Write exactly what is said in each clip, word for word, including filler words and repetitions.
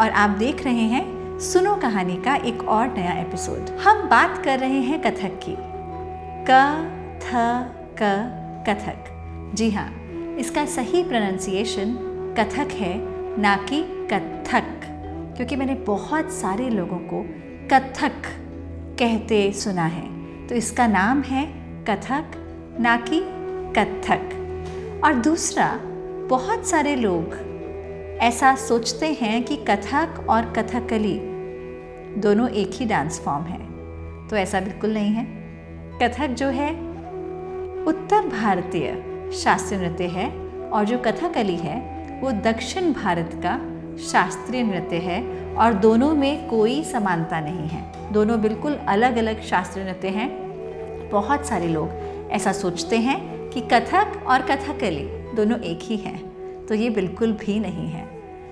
और आप देख रहे हैं सुनो कहानी का एक और नया एपिसोड। हम बात कर रहे हैं कथक की। क थ क कथक। जी हाँ, इसका सही प्रोनाउंसिएशन कथक है, ना कि कथक, क्योंकि मैंने बहुत सारे लोगों को कथक कहते सुना है। तो इसका नाम है कथक, ना कि कथक। और दूसरा, बहुत सारे लोग ऐसा सोचते हैं कि कथक और कथकली दोनों एक ही डांस फॉर्म है, तो ऐसा बिल्कुल नहीं है। कथक जो है उत्तर भारतीय शास्त्रीय नृत्य है और जो कथकली है वो दक्षिण भारत का शास्त्रीय नृत्य है और दोनों में कोई समानता नहीं है। दोनों बिल्कुल अलग अलग शास्त्रीय नृत्य हैं। बहुत सारे लोग ऐसा सोचते हैं कि कथक और कथकली दोनों एक ही हैं, तो ये बिल्कुल भी नहीं है।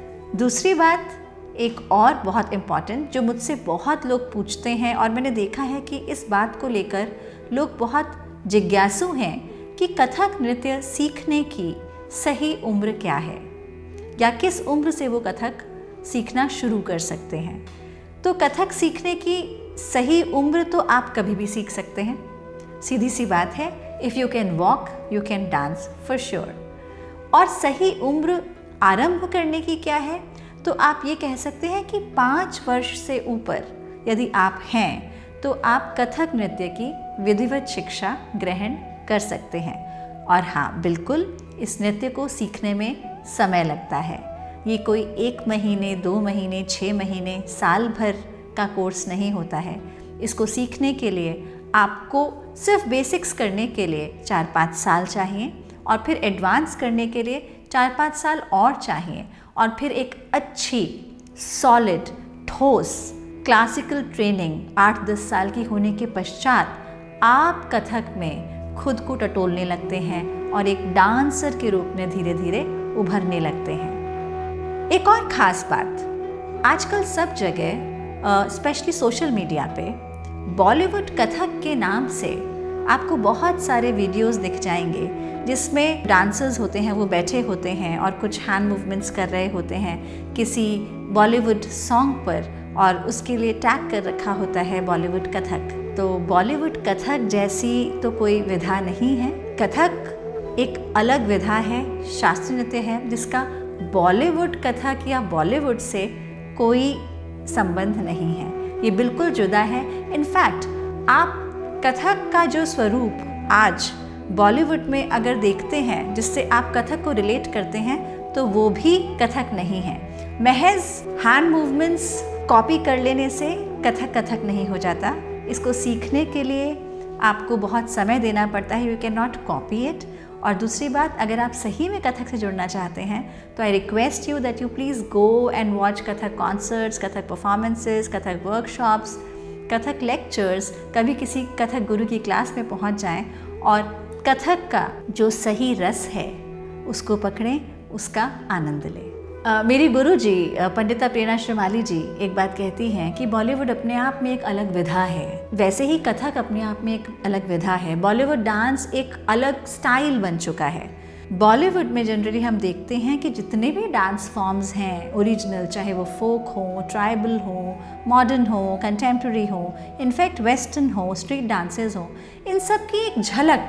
दूसरी बात, एक और बहुत इम्पॉर्टेंट, जो मुझसे बहुत लोग पूछते हैं और मैंने देखा है कि इस बात को लेकर लोग बहुत जिज्ञासु हैं कि कथक नृत्य सीखने की सही उम्र क्या है या किस उम्र से वो कथक सीखना शुरू कर सकते हैं। तो कथक सीखने की सही उम्र तो आप कभी भी सीख सकते हैं। सीधी सी बात है, if you can walk you can dance for sure. और सही उम्र आरंभ करने की क्या है, तो आप ये कह सकते हैं कि पाँच वर्ष से ऊपर यदि आप हैं तो आप कथक नृत्य की विधिवत शिक्षा ग्रहण कर सकते हैं। और हाँ, बिल्कुल इस नृत्य को सीखने में समय लगता है। ये कोई एक महीने, दो महीने, छः महीने, साल भर का कोर्स नहीं होता है। इसको सीखने के लिए आपको सिर्फ बेसिक्स करने के लिए चार पाँच साल चाहिए और फिर एडवांस करने के लिए चार पाँच साल और चाहिए और फिर एक अच्छी सॉलिड ठोस क्लासिकल ट्रेनिंग आठ दस साल की होने के पश्चात आप कथक में खुद को टटोलने लगते हैं और एक डांसर के रूप में धीरे धीरे उभरने लगते हैं। एक और ख़ास बात, आजकल सब जगह स्पेशली सोशल मीडिया पे बॉलीवुड कथक के नाम से आपको बहुत सारे वीडियोस दिख जाएंगे जिसमें डांसर्स होते हैं, वो बैठे होते हैं और कुछ हैंड मूवमेंट्स कर रहे होते हैं किसी बॉलीवुड सॉन्ग पर और उसके लिए टैग कर रखा होता है बॉलीवुड कथक। तो बॉलीवुड कथक जैसी तो कोई विधा नहीं है। कथक एक अलग विधा है, शास्त्रीय नृत्य है जिसका बॉलीवुड कथक या बॉलीवुड से कोई संबंध नहीं है। ये बिल्कुल जुदा है। इनफैक्ट आप कथक का जो स्वरूप आज बॉलीवुड में अगर देखते हैं जिससे आप कथक को रिलेट करते हैं तो वो भी कथक नहीं है। महज हैंड मूवमेंट्स कॉपी कर लेने से कथक कथक नहीं हो जाता। इसको सीखने के लिए आपको बहुत समय देना पड़ता है। You can not copy it. और दूसरी बात, अगर आप सही में कथक से जुड़ना चाहते हैं तो I request you that you please go and watch Kathak concerts, Kathak performances, Kathak workshops, Kathak lectures. कभी किसी कथक गुरु की क्लास में पहुंच जाएं और कथक का जो सही रस है उसको पकड़ें, उसका आनंद लें। Uh, मेरी गुरु जी पंडिता प्रेरणा श्रीमाली जी एक बात कहती हैं कि बॉलीवुड अपने आप में एक अलग विधा है, वैसे ही कथक अपने आप में एक अलग विधा है। बॉलीवुड डांस एक अलग स्टाइल बन चुका है। बॉलीवुड में जनरली हम देखते हैं कि जितने भी डांस फॉर्म्स हैं ओरिजिनल, चाहे वो फोक हो, ट्राइबल हो, मॉडर्न हो, कंटेम्प्रेरी हो, इनफैक्ट वेस्टर्न हो, स्ट्रीट डांसेस हो, इन सब की एक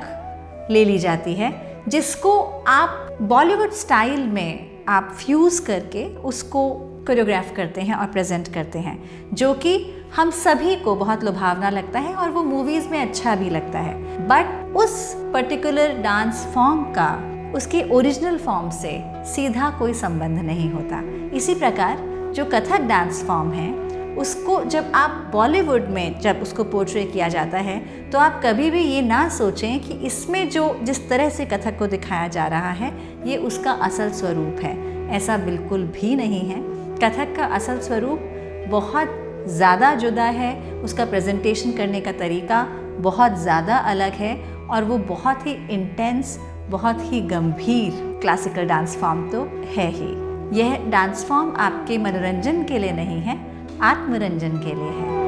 झलक ले ली जाती है जिसको आप बॉलीवुड स्टाइल में आप फ्यूज़ करके उसको कोरियोग्राफ करते हैं और प्रेजेंट करते हैं, जो कि हम सभी को बहुत लुभावना लगता है और वो मूवीज़ में अच्छा भी लगता है। बट उस पर्टिकुलर डांस फॉर्म का उसके ओरिजिनल फॉर्म से सीधा कोई संबंध नहीं होता। इसी प्रकार जो कथक डांस फॉर्म है उसको जब आप बॉलीवुड में जब उसको पोर्ट्रे किया जाता है तो आप कभी भी ये ना सोचें कि इसमें जो जिस तरह से कथक को दिखाया जा रहा है ये उसका असल स्वरूप है। ऐसा बिल्कुल भी नहीं है। कथक का असल स्वरूप बहुत ज़्यादा जुदा है, उसका प्रेजेंटेशन करने का तरीका बहुत ज़्यादा अलग है और वो बहुत ही इंटेंस, बहुत ही गंभीर क्लासिकल डांस फॉर्म तो है ही। यह डांस फॉर्म आपके मनोरंजन के लिए नहीं है, आत्मरंजन के लिए है।